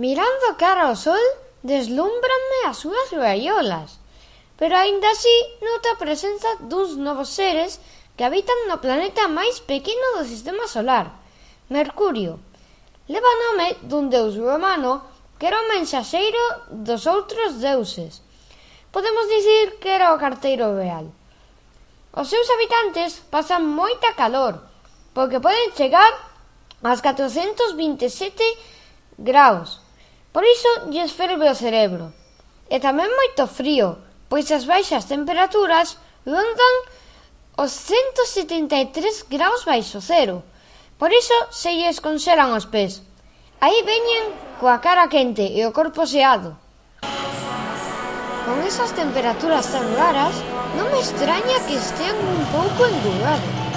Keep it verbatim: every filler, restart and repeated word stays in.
Mirando cara ao sol, deslúmbranme as súas gaiolas, pero aínda así noto a presenza duns novos seres que habitan no planeta máis pequeno do sistema solar, Mercurio. Leva nome dun deus romano que era o mensaxeiro dos outros deuses. Podemos dicir que era o carteiro real. Os seus habitantes pasan moita calor, porque poden chegar ás catrocentos vinte e sete graus. Por iso lles ferve o cerebro. E tamén moito frío, pois as baixas temperaturas rondan os ciento setenta e tres graus baixo cero. Por iso se lles conxelan os pés. Aí veñen coa cara quente e o corpo xeado. Con esas temperaturas tan raras, non me extraña que estean un pouco engurrados.